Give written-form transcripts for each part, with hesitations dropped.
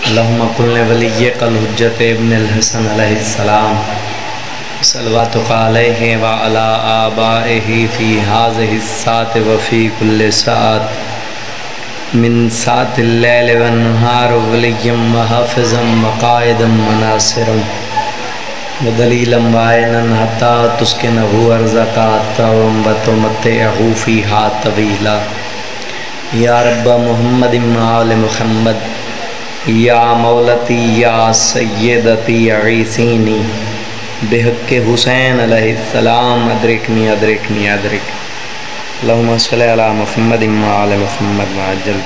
اللہم کل ولیک الحجت ابن الحسن علیہ السلام صلواتک علیہ وعلی آبائہ فی ہذہ الساعۃ وفی کل ساعۃ من ساعۃ اللیل والنہار ولیا وحافظا وقائدا وناصرا ودلیلا وعینا حتی تسکنہ ارضک وتمتعہ فیہا طویلا یا رب محمد آل محمد یا مولتی یا سیدتی عیسینی بحق حسین علیہ السلام ادرکنی ادرکنی ادرک اللہم صلی علی محمد آل محمد وعجل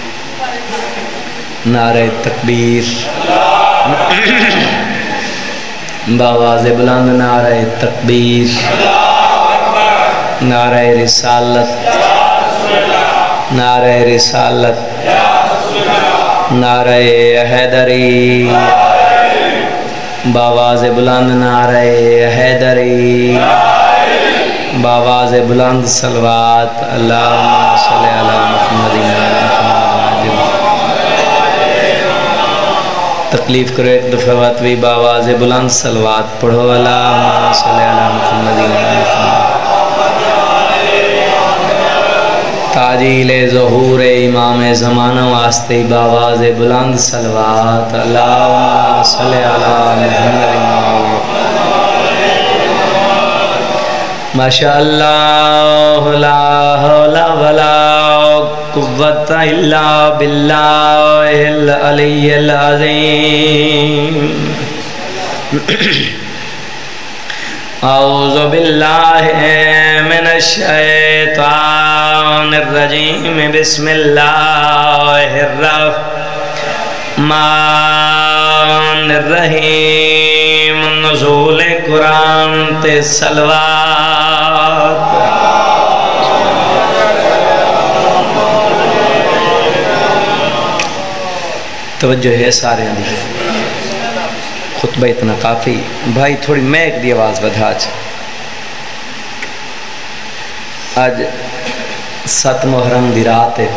نعرہ تکبیر بآواز بلند نعرہ تکبیر نعرہ رسالت نعرہ رسالت نعرہ حیدری بآواز بلند نعرہ حیدری بآواز بلند صلوات اللہم صلی علی محمد تکلیف کرو ایک دفعہ واتوی بآواز بلند صلوات پڑھو اللہم صلی علی محمد تاجیل ظہور امام زمانہ واسطے بآواز بلند صلوات اللہم صلی علی محمد ماشاء اللہ لا حول ولا قوت الا باللہ العلی العظیم اعوذ باللہ من الشیطان الرجیم بسم اللہ الرحمن الرحیم نزول قرآن تے صلوات توجہ ہے سارے دی خطبہ اتنا کافی بھائی تھوڑی میک دی آواز بدھا آج 7 محرم دی رات ہے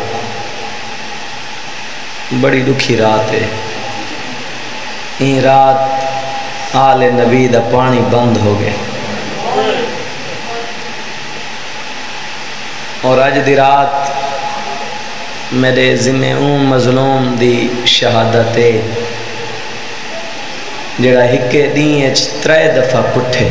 بڑی دکھی رات ہے این رات آل نبی دا پانی بند ہو گئے اور آج دی رات میرے ذمہ مظلوم دی شہادت ہے جڑا ہکے دین 3 دفعہ پٹھے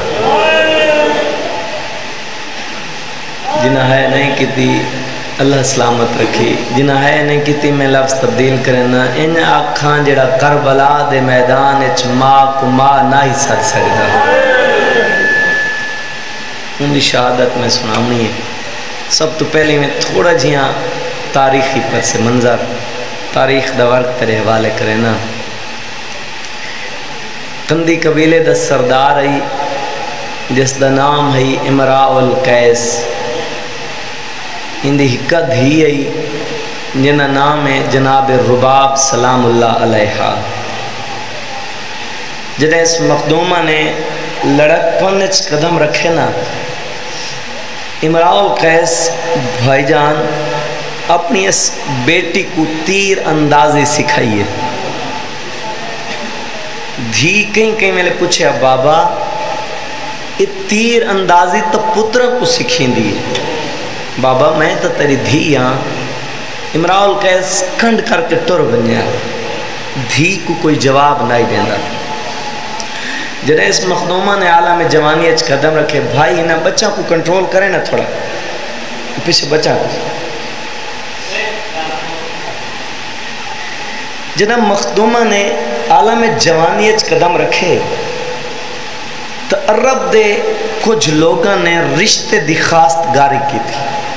جنہ ہے نہیں کیتی اللہ سلامت رکھی جنہ ہے نہیں کیتی میں لفظ تبدیل کرنا ان آکھاں جڑا کربلا دے میدان اچ ماں کو ماں نہ ہی سچ سکتا ان دی شہادت میں سناؤنی ہے سب تو پہلے میں تھوڑا جیاں تاریخی پر سے منظر تاریخ دا ورق تیرے حوالے کرنا کندی قبیلے دا سردار ہے جس دا نام ہے امراء القیس اندی حکت ہی ہے جنہ نام ہے جناب رباب سلام اللہ علیہ جنہیں اس مخدومہ نے لڑک پنچ قدم رکھے نا امراء القیس بھائی جان اپنی اس بیٹی کو تیر اندازی سکھائیے دھی کہیں میں نے پوچھے بابا یہ تیر اندازی تو پتر کو سکھیں دی بابا میں تو تیری دھی ہاں امراء القیس کھنڈ کر کے ٹر بنیا دھی کو کوئی جواب نہیں دینا جنہیں اس مخدومہ نے عالم جوانی اچھ قدم رکھے بھائی انہیں بچہ کو کنٹرول کرے نا تھوڑا پیچھے بچہ کو جنہیں مخدومہ نے عالم جوانی اچھ قدم رکھے تو عرب دے کچھ لوگاں نے رشتے دی خواست گاری کی تھی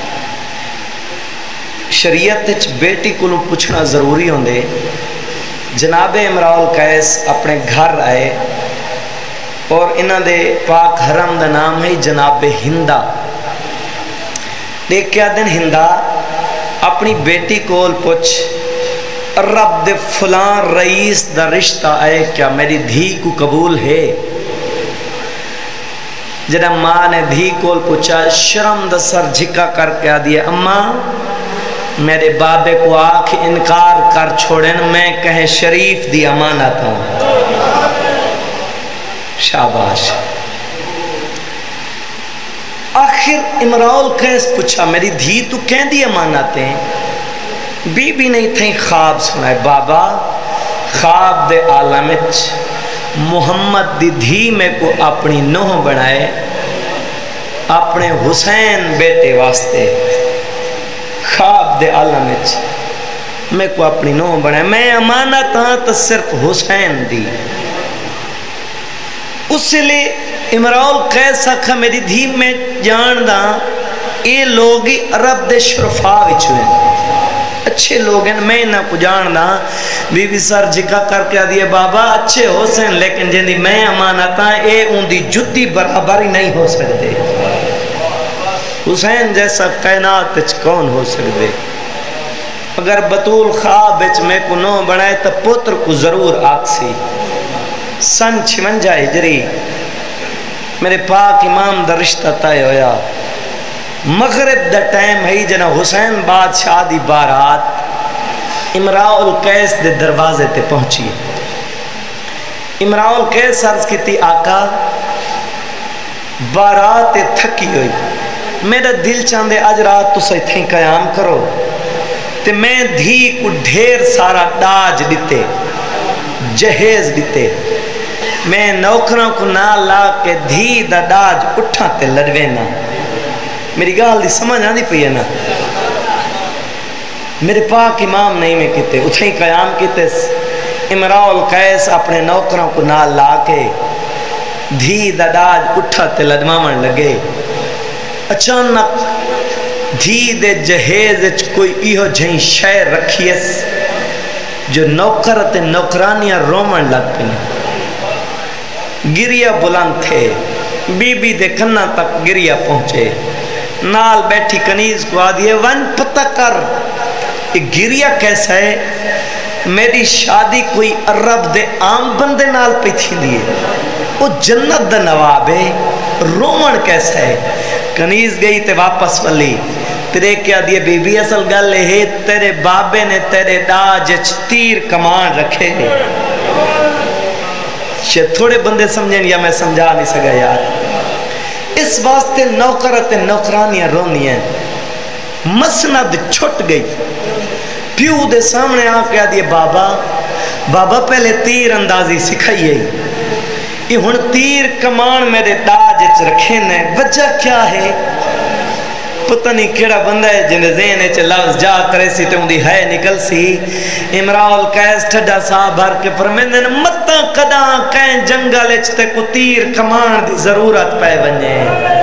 شریعت اچھ بیٹی کو پوچھنا ضروری ہوں دے جناب امراء القیس اپنے گھر آئے اور انہاں دے پاک حرم دا نام ہے جناب ہندہ دیکھ کیا دن ہندہ اپنی بیٹی کو پوچھ رب دے فلان رئیس دا رشتہ آئے کیا میری دھی کو قبول ہے جنہ ماں نے دھی کو پوچھا شرم دا سر جھکا کر کے دیا اماں میرے بابے کو آنکھ انکار کر چھوڑن میں کہیں شریف دی امانت ہوں. شاباش. آخر امراؤ القیس پوچھا میری دھی تو کہیں دی امانتیں؟ بی بی نے تھیں خواب سنائے. بابا خواب دے عالمچ محمد دی دھی میں کو اپنی نوح بنائے اپنے حسین بیٹے واسطے. خواب دے عالمچ میں کو اپنی نوح بنائے. میں امانت ہاں تو صرف حسین دی. اس لئے امراؤ القیس آکھا میری دھی میں جان دا یہ لوگی عرب دے شرفا وچ ہوئے اچھے لوگ ہیں. میں نہ کو جان دا بی بی سر جکا کر کے آدھئے بابا اچھے حسین لیکن جن دی میں امانتا اے ان دی جتی برابر ہی نہیں ہو سکتے. حسین جیسا کائنات اچھ کون ہو سکتے. اگر بطول خواب اچھ میں کو نو بنائے تو پتر کو ضرور آکسی. سن 56 ہجری میرے پاک امام دا رشتہ تائے ہویا. مغرب دا ٹائم ہے جنا حسین بادشاہ دی بارات امراؤ القیس دے دروازے تے پہنچی. امراؤ القیس عرض کی تھی آقا بارات تھکی ہوئی میرا دل چاندے آج رات تو سی تھیں قیام کرو تے میں دھی کو ڈھیر سارا ڈاج دیتے جہیز دیتے. میں نوکروں کو نہ لا کے دھی دا ڈاج اٹھا تے لڑوے نا. میری گال دی سمجھ آن دی پئی ہے نا. میرے پاک امام نہیں میں کہتے اتھیں قیام کہتے. امراؤ القیس اپنے نوکروں کو نہ لا کے دھی دا ڈاج اٹھا تے لڑوامن لگے. اچانک دھی دے جہیز کوئی ایہو جھیں شے رکھیس جو نوکر تے نوکرانیاں رومن لگ پیں. گریہ بلند تھے. بی بی دے کھنا تک گریہ پہنچے. نال بیٹھی کنیز کو آدھئے ون پتہ کر یہ گریہ کیسا ہے. میری شادی کوئی عرب دے عام بندے نال پہ تھی دیئے وہ جنت دا نواب ہے رومن کیسا ہے. کنیز گئی تے واپس ولی تیرے کیا دیئے بی بی اصل گل ہے تیرے بابے نے تیرے ڈاج تیر کمان رکھے. شاید تھوڑے بندے سمجھیں یا میں سمجھا نہیں سکا یار. اس واسطے نوکرت نوکرانیاں رونی ہیں. مسند چھٹ گئی. پیو دے سامنے آ کے آدھئے بابا بابا پہلے تیر اندازی سکھائیے یہ ہن تیر کمان میرے ڈاج رکھے نے وجہ کیا ہے. پتہ نہیں کیڑا بندہ ہے جن ذہن ہے لفظ جا کرے سی تے اندھی ہے نکل سی. امراؤ القیس ٹھڈا سا بھر کے فرمیندن متا کداں کہیں جنگل اچھتے کو تیر کمان دی ضرورت پہ بنجے.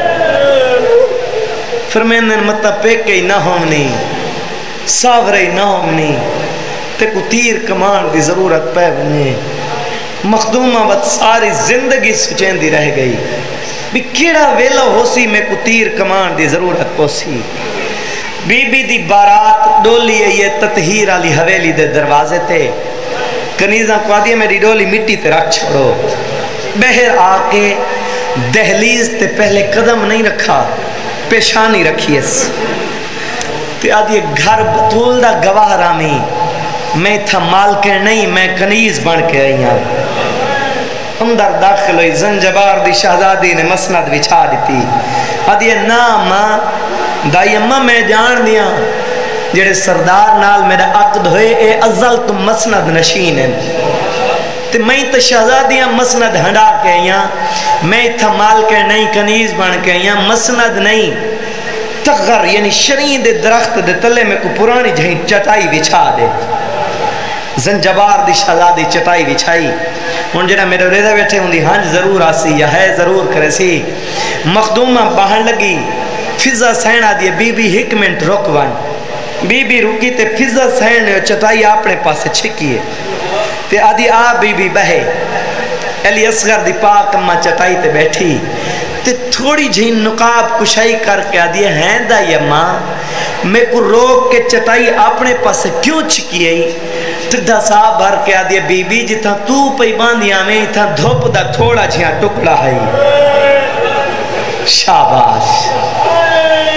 فرمیندن متا پیکے نہ ہونی ساورے نہ ہونی تے کو تیر کمان دی ضرورت پہ بنجے. مخدومہ وقت ساری زندگی سچین دی رہ گئی بھی کیڑا ویلا ہو سی میں کو تیر کمان دی ضرورت پوسی. بی بی دی بارات ڈولی ہے یہ تطہیر علی حویلی دے دروازے تے. کنیزاں کو آدھی میری ڈولی مٹی تے رکھ چھوڑو. بہر آ کے دہلیز تے پہلے قدم نہیں رکھا پیشانی رکھی اس تے آدھی گھر بطول دا گواہ رامی میں تھا مال کے نہیں میں کنیز بن کے آئی ہوں. اندر داخل ہوئی. زنجبار دی شہزادی نے مسند بچھا دیتی. آدھی نام دائی اممہ میں جان دیا جڑے سردار نال میرا عقد ہوئے اے ازل تم مسند نشین ہیں تے میں تا شہزادیاں مسند ہنڈا کے آئیاں میں تھا مال کے نہیں کنیز بن کے آئیاں مسند نہیں تغر یعنی شرین دے درخت دے تلے میں کو پرانی جہیں چٹائی بچھا دے. زنجبار دی شہزادی چٹائی بچھائی. ہن جڑا میرے ریدہ بیٹھے ہوں دی ہنج ضرور آسی یا ہے ضرور کرے سی. مخدومہ باہن لگی. فضا سین آدھی بی بی ایک منٹ رک ون. بی بی رکی تے فضا سین نے چٹائی اپنے پاس چھکی ہے تے آدھی آ بی بی بہے. علی اصغر دی پاک اماں چٹائی تے بیٹھی تے تھوڑی جھین نقاب کشائی کر کے آدھی ہیں دا یہ ماں میں کو روک کے چٹائی اپنے پاس کیوں چھکی ہے. ٹھڈا صاحب بھر کے آدھی بی بی جتھا تو پئی باندیاں میں تھا دھوپ دا تھوڑا جھیاں ٹکڑا ہے. شاباش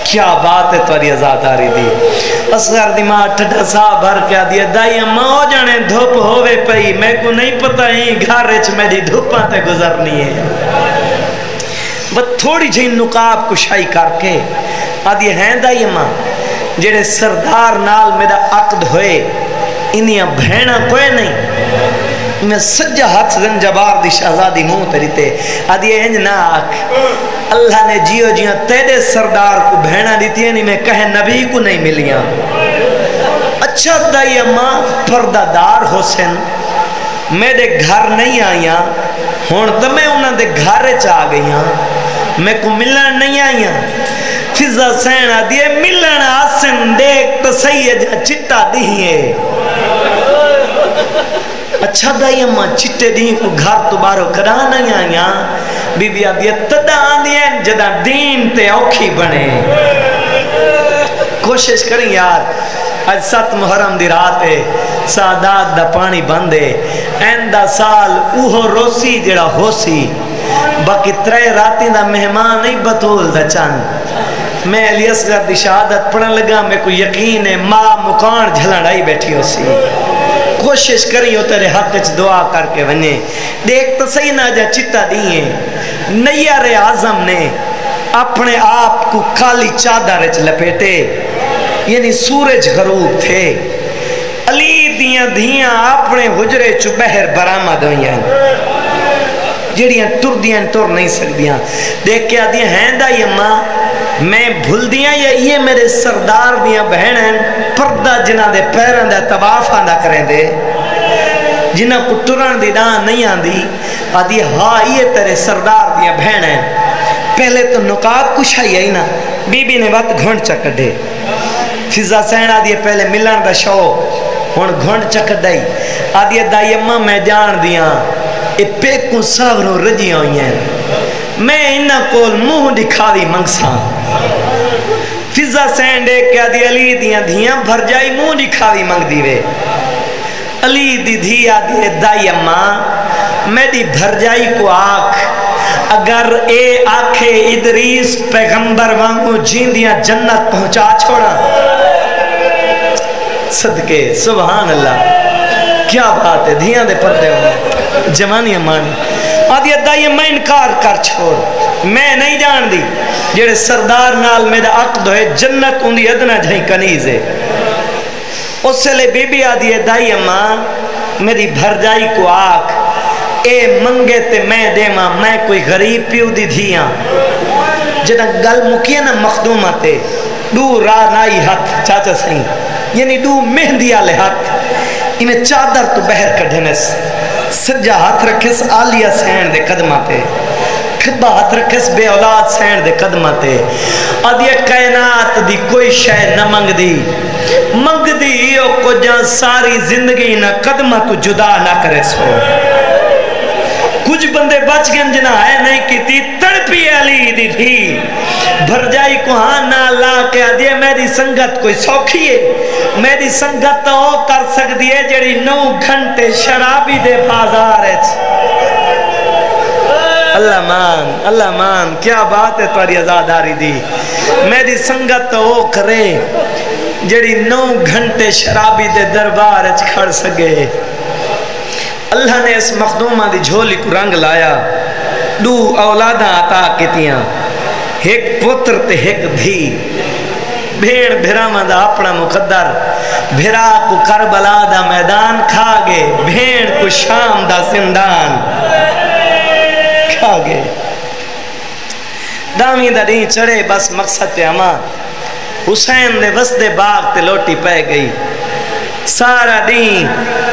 کیا بات ہے تاری آزاداری دی اصغر دی ماں ٹھڈا سا بھر کے دیا دائی اماں ہو جانے دھوپ ہووے پئی میں کو نہیں پتا ہی گھر وچ میری دھوپاں تے گزرنی ہے بس تھوڑی جہی نقاب کشائی کر کے آدھی ہیں دائی اماں جڑے سردار نال میرا عقد ہوئے انیاں بہنا کوئی نہیں میں سجا ہاتھ زنجبار دی شہزادی منہ تیری تے آدھی انج نہ آکھ اللہ نے جیو جیو تیرے سردار کو بہنا دیتی ہے نہیں میں کہے نبی کو نہیں ملیاں اچھا دائی اماں پردہ دار حسین میرے گھر نہیں آئیاں ہون تو میں انہاں دے گھر چاہ گئیاں میں کو ملن نہیں آئیاں فضا سینہ دیئے ملن آسن دیکھ تو سید چٹا دیئے اچھا دائی اماں چٹے دیں کو گھر تو بارو کرا نہیں آئیاں بی بی آدھی تدہ آدھیں جدہ دین تے اوکھی بنے کوشش کریں یار آج 7 محرم دی رات ہے سادات دا پانی بندے ایندہ سال اوہو روسی جڑا ہوسی باقی 3 راتی دا مہمان نہیں بطول دا چند میں علی اصغر دی شہادت پڑھن لگا میں کو یقین ہے ماں مکان جھلنڈائی بیٹھی ہوسی کوشش کری ہو تیرے حق چ دعا کر کے ونے دیکھ تو صحیح نہ جا چٹا دیئے نیار اعظم نے اپنے آپ کو کالی چادر چ لپیٹے یعنی سورج غروب تھے علی دیاں دھیاں اپنے حجرے چ بہر برآمد ہوئیاں جڑیاں ٹر دیاں ٹر نہیں سکدیاں دیکھ کے آدیاں ہیں دائی اماں میں بھول دیاں یا یہ میرے سردار دیاں بہنیں پردہ جنہ دے پیران دے طواف آندہ کریں دے جنہ کو ٹران دی دان نہیں آندی آدھی ہاں یہ تیرے سردار دیاں بہنیں پہلے تو نقاب کشائی آئی نا بی بی نے وقت گھنڈ چکر دے فضا سین آدھی پہلے ملن دا شوق ہون گھنڈ چکر دائی آدھی دائی اماں میں جان دیاں اے پیکوں ساوروں رجیاں ہوئی ہیں میں انہاں کول منہ دکھاوی منگساں فضا سین دیکھ کے آدھی علی دیاں دھیاں بھر جائی منہ دکھاوی منگ دیوے علی دی دھی آدھی دائی اماں میری بھر جائی کو آنکھ اگر اے آنکھے ادریس پیغمبر وانگو جیندیاں جنت پہنچا چھوڑا صدقے سبحان اللہ کیا بات ہے دھیاں دے پردے ہونے جوانی امانی آدھی ادائی میں انکار کر چھوڑ میں نہیں جان دی جڑے سردار نال میرا عقد ہوئے جنت اندھی ادنا جائیں کنیز ہے اس سے لے بی بی آدھی ادائی اماں میری بھر جائی کو آکھ اے منگے تے میں دے ماں میں کوئی غریب پیو دی دھیاں جدہ گل مکیے نا مخدومہ تے دو راہ نائی ہاتھ چاچا سہیں یعنی دو مہندی آلے ہاتھ انہیں چادر تو بہر کڑھنس سجا ہاتھ رکھس آلیہ سین دے قدماتے کھبا ہاتھ رکھس بے اولاد سین دے قدماتے آدھیا کائنات دی کوئی شے نہ منگ دی او کو جان ساری زندگی نہ قدمہ تو جدا نہ کرے سو کچھ بندے بچ گئے جنہ ہے نہیں کیتی تڑپی علی دی تھی بھر جائی کو ہاں نہ لا کے آدھیا میری سنگت کوئی سوکھی ہے میری سنگت تو وہ کر سکتی ہے جڑی 9 گھنٹے شرابی دے بازار ہے اللہ مان کیا بات ہے تاری آزاداری دی میری سنگت تو وہ کرے جڑی 9 گھنٹے شرابی دے دربار ہے کھڑ سکے اللہ نے اس مخدومہ دی جھولی کو رنگ لایا 2 اولاداں عطا کیتیاں ایک پتر تے ایک دھی بھیڑ بھراما دا اپنا مقدر بھرا کو کربلا دا میدان کھا گے بھیڑ کو شام دا زندان کھا گے دامی دا دیں چڑے بس مقصد تے اما حسین دے وسط باغ تے لوٹی پہ گئی سارا دیں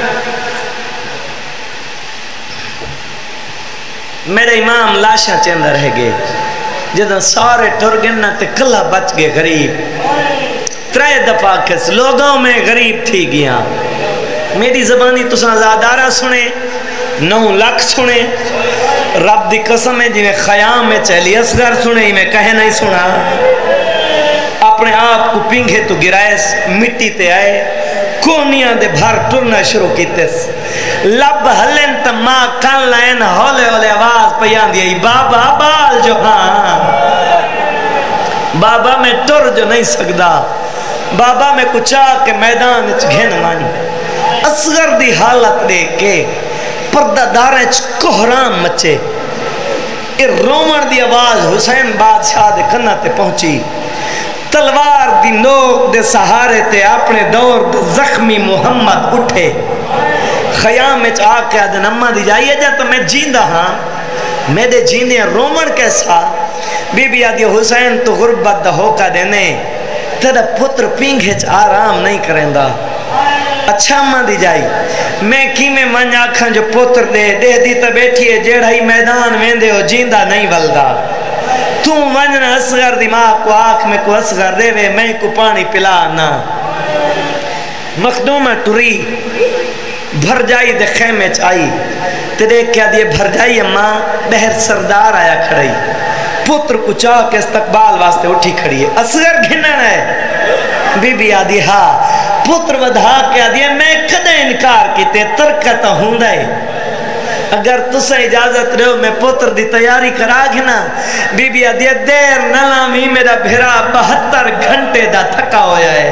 میرے امام لاشاں چند رہ گئے جدہ سارے ٹرگن تے کلہ بچ گئے غریب 3 دفعہ کس لوگوں میں غریب تھی گیا میری زبانی تساں زادارہ سنے 9 لاکھ سنے رب دی قسم ہے جی میں خیام میں چلی اصغر سنے میں کہے نہیں سنا اپنے آپ کو پنگھے تو گرائس مٹی تے آئے کونیاں دے بھر ٹرنا شروع کیتس لب ہلن تا ماں کان لائن ہولے ہولے آواز پیان دیئی بابا بال جو ہاں بابا میں ٹر جو نہیں سکدا، بابا میں کچا کے میدان گھن من۔ اصغر دی حالت دیکھ کے پردہ داریں کوہرام مچے، اے رومن دی آواز حسین بادشاہ دے کنا تے پہنچی۔ تلوار دی نوک دے سہارے تے اپنے دور دے زخمی محمد اٹھے، خیام میں آ کے آدھن اماں دی جائیے جا تو میں جیندہ ہاں، میرے جیندے رومن کیسا؟ بی بی آدھی حسین تو غربت دا ہوکا دینے، تیرا پتر پینگھے آرام نہیں کریں دا۔ اچھا اماں دی جائی، میں کی میں من آکھاں جو پتر دے دی تا بیٹھی ہے جیڑا ہی میدان میں دے ہو جیندہ نہیں والدہ۔ تو ونجنا اصغر دی ماں کو آنکھ میں کو اصغر دے وے میں کو پانی پلا نا۔ مخدومہ ٹری بھر جائی دے خیمے چائی، تے دیکھ کیا دیئے بھر جائی اماں بہر سردار آیا کھڑائی، پتر کو چاہ کے استقبال واسطے اٹھی کھڑی ہے۔ اصغر گھنن ہے؟ بی بی آدھی ہاں، پتر ودھا کے آدھی ہے میں کدے انکار کیتے ترکتا ہوں دے، اگر تسا اجازت رہو میں پتر دی تیاری کرا گھنا۔ بی بی آدھی ہے دیر نلامی میرا بھیرا 72 گھنٹے دا تھکا ہویا ہے،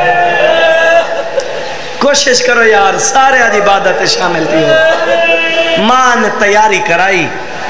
کوشش کرو یار سارے آج عبادت شامل تھی ہو۔ ماں نے تیاری کرائی،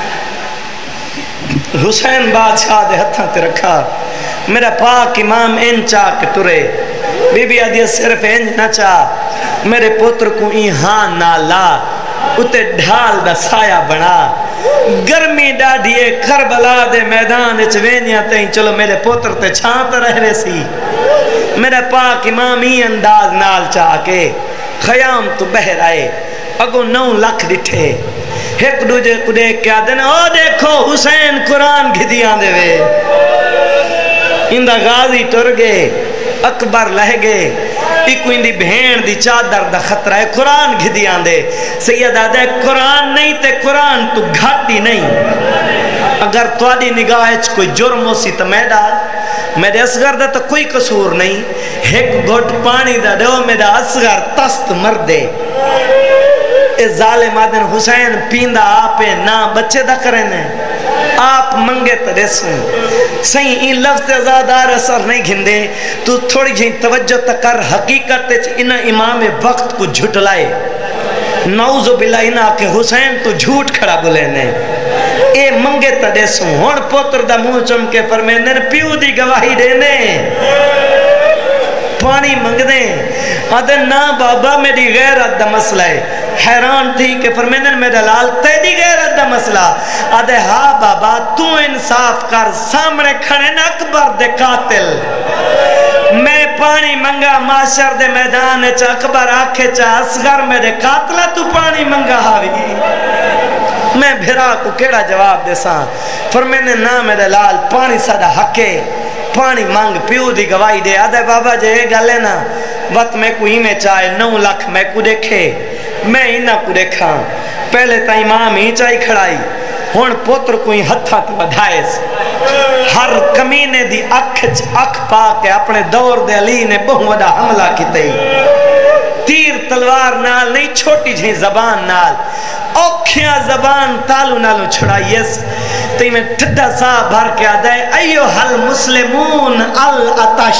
حسین بادشاہ دے ہتھاں تے رکھا، میرا پاک امام ان چاہ کے ٹرے۔ بی بی آدھی صرف انج نہ چاہ، میرے پتر کو یہاں نہ لا، اتے ڈھال دا سایہ بنا، گرمی ڈاڈیے کربلا دے میدان چوینیاں تہیں چلو میرے پتر تے چھانتا رہے سی۔ میرا پاک امام ہی انداز نال چاہ کے خیام تو بہر آئے، اگو 9 لاکھ ڈٹھے، ایک دوجہ کو دیکھ کیا دینا او دیکھو حسین قرآن گھدیاں دے وے، اندہ غازی ٹر گئے، اکبر لہ گئے، ایک اندی بہن دی چادر دا خطرہ ہے، قرآن گھدیاں دے۔ سیدہ دے قرآن نہیں تے قرآن تو گھاٹی نہیں، اگر توڑی نگاہ کوئی جرم ہو سی تو میرے اصغر دا تو کوئی قصور نہیں، ایک گھٹ پانی دا دو میرا اصغر تست مر دے۔ اے ظالم آدن حسین پیندہ آپے نا بچے دا کرنے، آپ منگے تدیسوں صحیح این لفظ ازادار اثر نہیں گھندے، تو تھوڑی جہی توجہ تکر حقیقت انہ امام وقت کو جھٹ لائے، نعوذ باللہ انہ کہ حسین تو جھوٹ کھڑا بلینے۔ اے منگے تدیسوں ہون پوتر دا منہ چمکے فرمینے پیو دی گواہی دینے، پانی منگ دیں، آدھے نا بابا میری غیرت دا مسئلہ ہے۔ حیران تھی کہ فرمینے میرا لال تیری غیرت دا مسئلہ، آدھے ہاں بابا تو انصاف کر، سامنے کھڑے نا اکبر دے قاتل، میں پانی منگا معاشر دے میدان چا اکبر آکھے چا اصغر میرے قاتلہ تو پانی منگا ہاوی، میں بھیرا کو کیڑا جواب دے ساں؟ فرمینے نا میرے لال پانی سادہ حقے، پانی مانگ پیو دی گواہی دے۔ آدھے بابا جے گلے نا وقت میں کوئی میں چاہے 9 لاکھ میں کو دیکھے، میں انہ کو دیکھا، پہلے تا امام ہی چاہی کھڑائی، ہون پوتر کوئی ہتھا تو بدھائیس، ہر کمینے دی اکھ پا کے اپنے دور دے علی نے بہت وڈا حملہ کی تی، تیر تلوار نال نہیں چھوٹی جھیں زبان نال، اوکھیاں زبان تالو نالو چھڑائیس، تی میں ٹھڈا سا بھر کے آدھا ہے ایوہ المسلمون الاتش،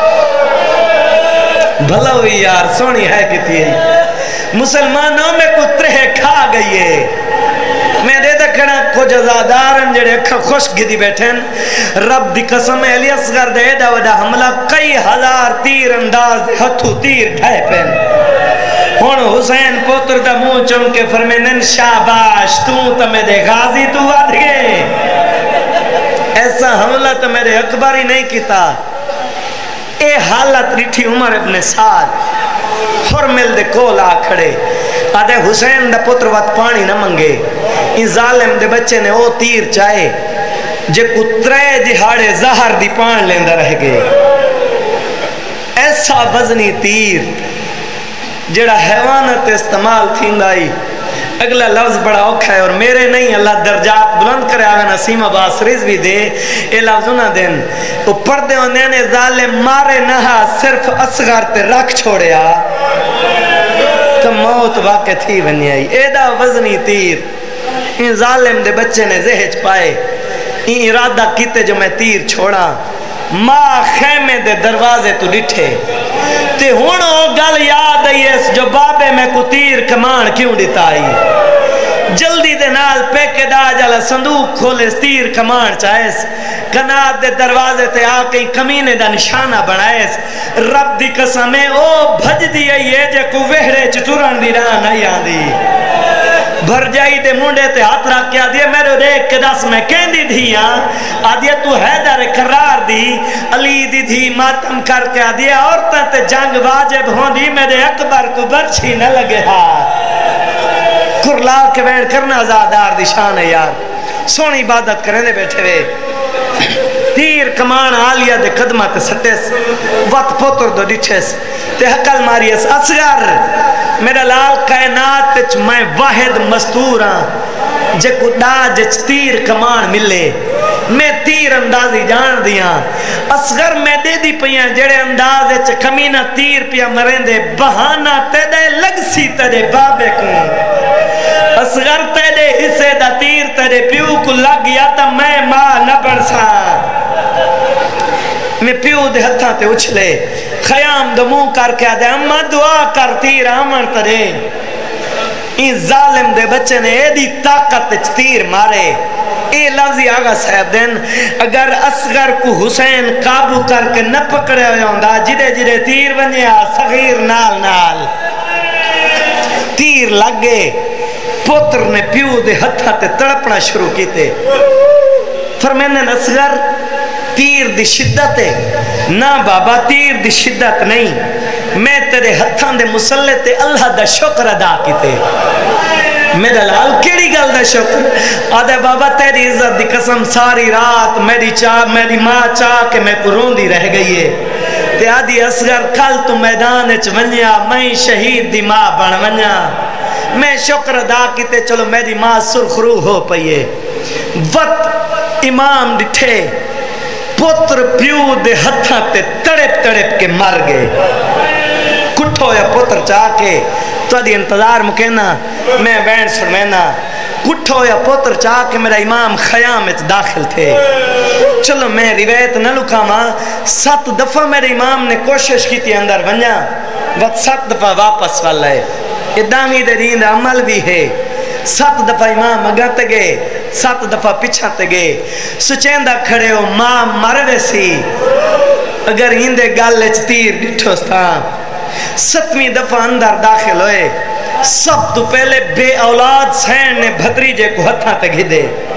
بھلا ہوئی یار سونی ہے کتی ہے، مسلمانوں میں کو ترہ کھا گئی ہے، میں دے دکھنا کچھ ازادارن جڑے خوش گدی بیٹھیں، رب دی قسم علی اصغر دے دا وڈا حملہ کئی ہزار تیر انداز دے ہتھو تیر ڈھائے پین، ہون حسین پوتر دا منہ چم کے فرمینن شاباش تو میرے غازی تو واد گئے، ایسا حملہ تو میرے اکبر ہی نہیں کیتا۔ اے حالت ریٹھی عمر ابن سعد حرمل دے کولا کھڑے، آدھے حسین دا پتر وقت پانی نہ منگے، ان ظالم دے بچے نے او تیر چاہے جے کترے جہاڑے زہر دی پان لیندہ رہ گئے، ایسا وزنی تیر جڑا حیوانت استعمال تھیندائی، اگلا لفظ بڑا اوکھا ہے اور میرے نہیں، اللہ درجات بلند کرے آگا نسیم عباس رضوی دے، اے لفظوں نہ دیں تو پردے ہونے نے ظالم مارے نہا صرف اصغر تے رکھ چھوڑیا تو موت واقع تھی بنی آئی، اے دا وزنی تیر، ان ظالم دے بچے نے زہج پائے، ان ارادہ کیتے جو میں تیر چھوڑا، ماں خیمے دے دروازے تو ڈٹھے تے ہن او گل یاد آئی اس جو بابے میں کو تیر کمان کیوں دیتا آئی جلدی دے نال پیکے دا جالا صندوق کھولے تیر کمان چاہیس کنات دے دروازے تے آکیں کمینے دا نشانہ بنائیس رب دی قسمیں او بھج دی ہے جے کو وہرے چتوران دی راہ نہیں آندی بھر جائی دے منڈے تے ہاتھ رکھ کے آدھیا میرے دیکھ کے دس میں کہندی دھیاں آدھیا تو حیدر قرار دی علی دی دھی ماتم کر کے آدھیا عورتیں تے جنگ واجب ہوندی میرے اکبر کو برچھی نہ لگے ہاتھ کرلا کے بیٹھ کرنا آزادار دی شان ہے یار سونی عبادت کرنے دے بیٹھے وے تیر کمان آلیا دے قدمہ تے سٹیس وقت پوتر دو ڈیچھیس تے حقل ماریس اصغر میرا لال کائنات تچ میں واحد مستور ہاں جے کو دا جچ تیر کمان ملے میں تیر اندازی جان دیاں اصغر میں دے دی پیاں جڑے اندازے چ کمینہ تیر پیا مرین دے بہانہ تے دے لگ سی تیرے بابے کو اصغر تیرے حصے دا تیر تیرے پیو کو لگ گیا تا میں ماں نہ بڑھسا میں پیو دے ہتھاں تے اچھلے خیام دو منہ کر کے آدھے اما دعا کر تیر آمن ترے این ظالم دے بچے نے اے دی طاقت تیر مارے اے لفظی آگا صاحب دن اگر اصغر کو حسین قابو کر کے نہ پکڑے ہوئے ہوندہ جدے جدے تیر بنیا صغیر نال نال تیر لگ گئے پوتر نے پیو دے ہتھا تے تڑپنا شروع کیتے فرمینے اصغر تیر دی شدت ہے نہ بابا تیر دی شدت نہیں میں تیرے ہتھاں دے مسلح تے اللہ دا شکر ادا کیتے میرا لال کیڑی گل دا شکر آدھے بابا تیری عزت دی قسم ساری رات میری ماں چاہ کے میں پرون دی رہ گئی ہے تے آدھی اصغر کل تو میدان اچ ونیا میں شہید دی ماں بن ونیا میں شکر ادا کیتے چلو میری ماں سرخرو ہو پئیے وقت امام ڈٹھے پتر پیو دے ہتھاں تے تڑپ تڑپ کے مر گئے کٹھو یا پتر چاہ کے تو دی انتظار مکینا میں وین سنمینا کٹھو یا پتر چاہ کے میرا امام خیام اچ داخل تھے چلو میں روایت نہ لکھا ماں 7 دفعہ میرے امام نے کوشش کی تھی اندر ونیا وقت 7 دفعہ واپس والا ہے ادامی دے دین عمل بھی ہے 7 دفعہ امام اگاتے گئے 7 دفعہ پچھاتے گئے سچیندہ کھڑے ہو ماں مروے سی اگر ہندے گالے تیر ڈٹھو ستا 7ویں دفعہ اندر داخل ہوئے سب تو پہلے بے اولاد سین نے بھتریجے کو ہتھاں تے گھدے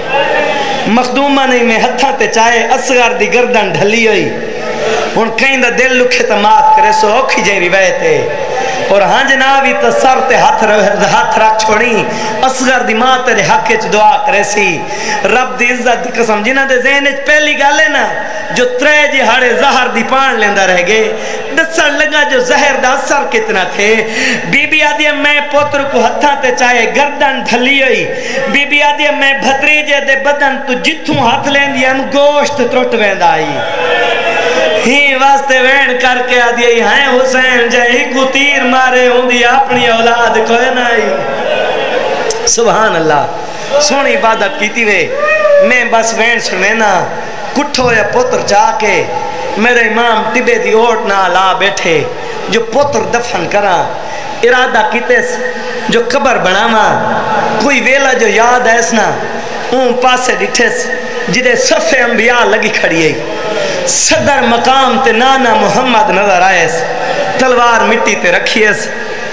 مخدومہ نہیں میں ہتھاں تے چاہے اصغر دی گردن ڈھلی ہوئی ان کہیں دا دل لکھے تا مات کرے سو اوکھی جائیں روایت ہے اور ہاں جنابی تا سر تے ہاتھ رکھ چھوڑی اصغر دی ماں تیرے حق چ دعا کرے سی رب دی عزت دی قسم جنہ دے ذہن چ پہلی گل ہے نا جو 3 جہاڑے زہر دی پان لیندہ رہ گئے دسر لگا جو زہر دا اثر کتنا تھے بی بی آدھی میں پوتر کو ہتھاں تے چاہے گردن ڈھلی ہوئی بی بی آدھی میں بھتریجے دے بدن تو جتھوں ہاتھ لیندی ہم گوشت ترٹ ویندا آئی ہی واسطے وین کر کے آدھی ہیں حسین جائے کو تیر مارے ہوں دی اپنی اولاد کوئی نہیں سبحان اللہ سونی عبادت کیتی وے میں بس وین سنینا کٹھو یا پتر جا کے میرے امام ٹبے دی اوٹ نہ لا بیٹھے جو پتر دفن کرا ارادہ کیتے جو قبر بناما کوئی ویلا جو یاد ہے اسنا اون پاسے ڈٹھس جدے صفحے انبیاء لگی کھڑی ہے صدر مقام تے نانا محمد نظر آئے تلوار مٹی تے رکھیس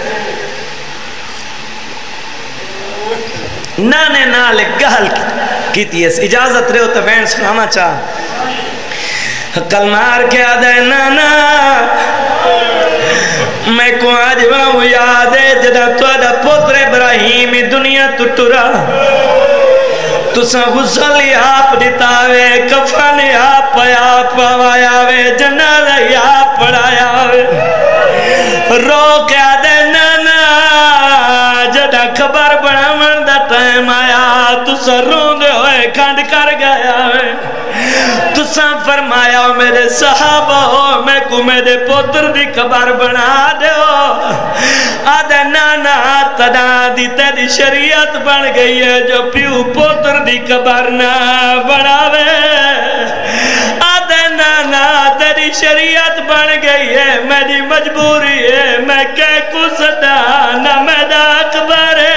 نانے نالے گہل کیتی ہے اجازت رہے ہو تو وین سناما چاہ کل مار کے آدھے نانا میں کو آج وہاں یاد ہے جدہ توڑا پتر ابراہیم دنیا تو ٹرا تسا غسل آپ دیتاوے کفن آپ پوایا وے جنازہ آپ پڑھایا وے رو کے آدھے نانا جدہ خبر بڑا مردہ ٹائم آیا تسا روندے ہوئے کھنڈ کر گیا وے تسا فرمایا میرے صحابہ ہو میں کو میرے پتر دی خبر بنا دے ہو آدھے نانا تدا دی تیری شریعت بن گئی ہے جو پیو پتر دی خبر نہ بڑھاوے آدھے نانا میری شریعت بن گئی ہے میری مجبوری ہے میں کہہ کو صدا نہ میرا اکبر ہے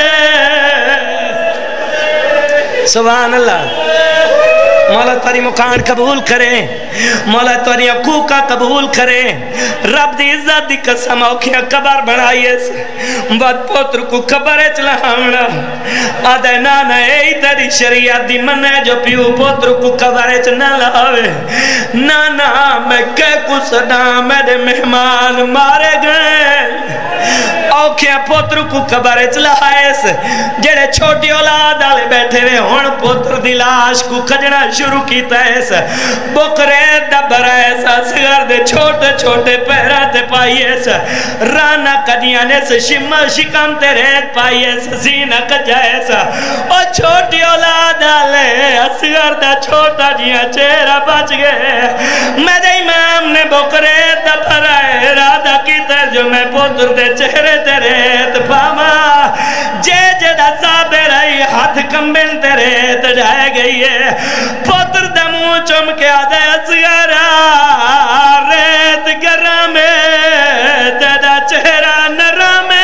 سبحان اللہ مولا تاری مکان قبول کرے مولا تاری حقوقہ قبول کرے رب دی عزت دی قسم اوکھیاں قبر بنائیے بات پوتر کو قبر چلانا آدھے نانا اے تاری شریعت دی منہ جو پیو پوتر کو قبر چلا لاوے نانا میں کہہ کو صدا میرے مہمان مارے گئے اوکھیاں پوتر کو قبر چلائیس جڑے چھوٹی اولاد آلے بیٹھے ہوئے ہون پوتر دی لاش کو کھجنا شروع کیتا ایس بکرے دبر ایس اصغر دے چھوٹے چھوٹے پیراتے پائی ایس رانا کجیاں ایس شکم تے ریت پائی ایس زینہ کجا ایس او چھوٹی اولاد آلے اصغر دا چھوٹا جیاں چہرہ بچ گئے میرے امام نے بکرے دبر ارادہ کیتا جو میں پوتر دے چہرے تے ریت پاما جے جدہ صابر رہی ہاتھ کمبن تے ریت جائے گئی ہے پوتر دمو چم کے آدھے اصغرہ ریت گرامے تیدا چہرہ نرامے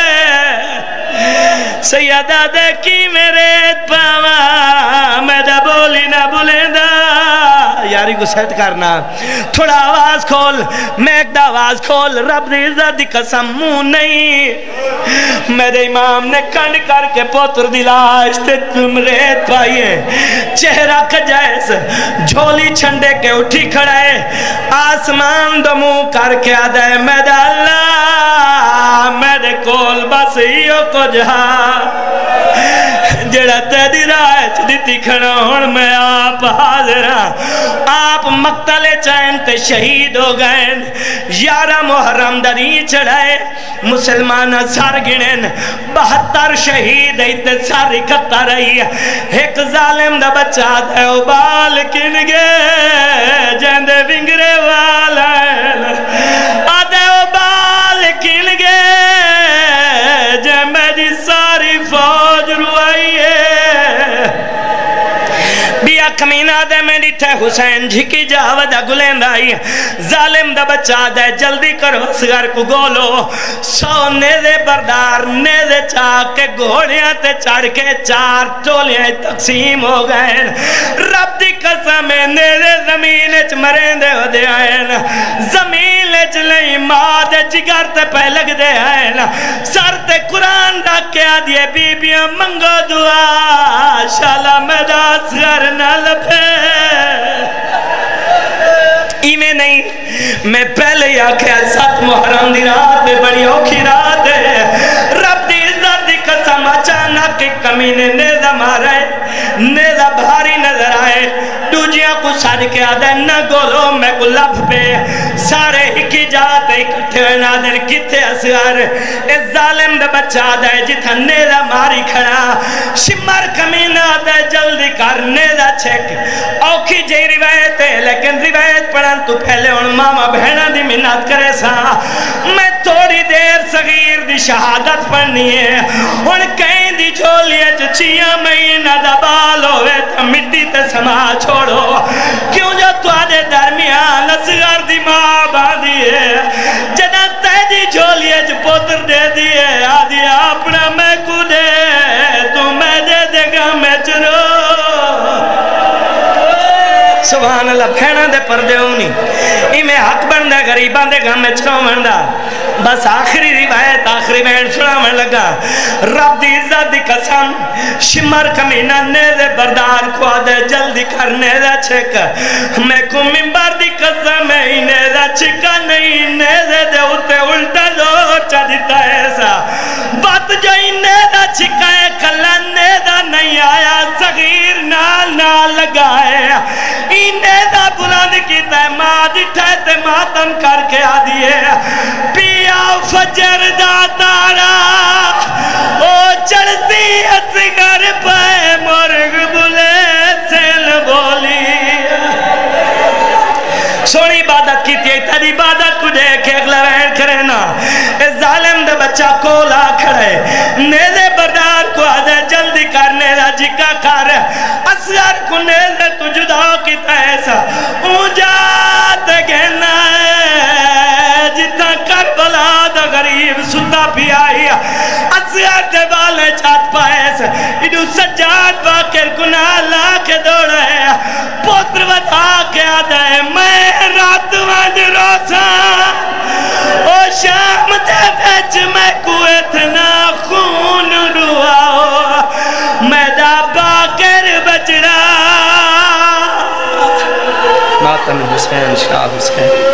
سیدہ دیکھی میں ریت پاوا میں دا بولی نہ بولیں دا یاری کو سیٹ کرنا تھوڑا آواز کھول میں ایک دا آواز کھول رب دی عزت دی قسم منہ نہیں میرے امام نے کنڈ کر کے پوتر دی لاش تے تم ریت پائیے چہرہ کجائز جھولی چھنڈے کے اٹھی کھڑائے آسمان دو منہ کر کے آدھے میرے اللہ میرے کول بس ہیو کو جہاں جڑا تیدی رائچ دیتی کھڑا ہون میں آپ حاضر آپ مقتل چین تے شہید ہو گئے 11 محرم دری چڑھائے مسلمان سار گنن 72 شہید ایتے ساری کتا رہی ایک ظالم دا بچہ دے بال کن گے جندے بنگرے والا آدھے بال کن گے جے میری ساری فوج روائی ہے بیا کمینہ دے میں ڈٹھے حسین جھکی جاودہ گلین دائی ظالم دا بچہ دے جلدی کرو اصغر کو گولو 100 نیزے بردار نیزے چاک کے گھوڑیاں تے چڑھ کے 4 ٹولیاں تقسیم ہو گئے رب دی قسم نیزے زمین اچ مرین دے ہو دے آئین زمین اچ لئی ماں دے جگر تے پہ لگ دے آئین سر تے قرآن رکھ کے آدھئے بی بیاں منگو دعا شالا میرا اصغر نہ لپے ایمیں نہیں میں پہلے ہی آکھیا 7 محرم دی رات میں بڑی اوکھی رات ہے رب دی عزت دی قسم اچانک کمینے نیزہ مارے نیزہ بھاری نظر آئے دوجیاں کو ساڑھ کے آدھے نہ گولو میں کو لب پہ سارے ہکی جاتے اکٹھے ہوئے نادر کتے اصغر اس ظالم دے بچہ آدھے جتھا نیزہ ماری کھڑا شمر کمینہ آدھے جلدی کر نیزہ چھک اوکھی جی روایت ہے لیکن روایت پڑھن تو پہلے ان ماما بہنہ دی منت کرے سا میں تھوڑی دیر صغیر دی شہادت پڑھنی ہے ان کہیں دی جھولیے چچیاں مہینہ دبال ہوئے تا مٹی تے سما چھوڑو کیوں جو تو آدھے درمیان اصغر دی ماں باندھی ہے جنہ تیدی جھولیے پوتر دے دیئے آدھی اپنا میں کو دے تو میں دے دے گا میں چنو سبحان اللہ بھینا دے پردے ہونی ایمیں حق بندہ غریبان دے گھم میں چھو مندہ بس آخری روایت آخری بہن سنامن لگا رب دی عزت دی قسم شمر کمینہ نیزے بردار کو آدھے جلدی کر نیزہ چھک میں کو ممبر دی قسم میں نیزہ چھکا نہیں نیزے دے ہوتے الٹا زور چا دیتا ایسا بات جو نیزہ چھکا ہے کلا نیزہ نہیں آیا صغیر نال نال لگائے نیزہ بلند کی تے ماں دٹھے تے ماتم کر کے آدھیے پیا فجر دا تارا او چڑھتی اصغر پائے مرگ بلے سیل بولی سونی عبادت کی تھی تیری عبادت کو دیکھ اگلا رہن کرنا اس ظالم دے بچہ کولا کھڑے نیزے بردار کو آدھے جلدی کرنے دا جکا کر اصغر کنے سے تو جدا کی تیسا اون جات گھنا ہے جتا کربلا دا غریب ستا پی آئی اصغر دے والے چات پائے سے ایڈو سجاد باکر کنا لا کے دوڑا ہے پوتر بتا کے آدھا ہے میں رات وانج روسا او شام دے بیچ میں کوئے تھنا خون روا ہو میں دا باکر بچڑا ماتم حسین شاہ حسین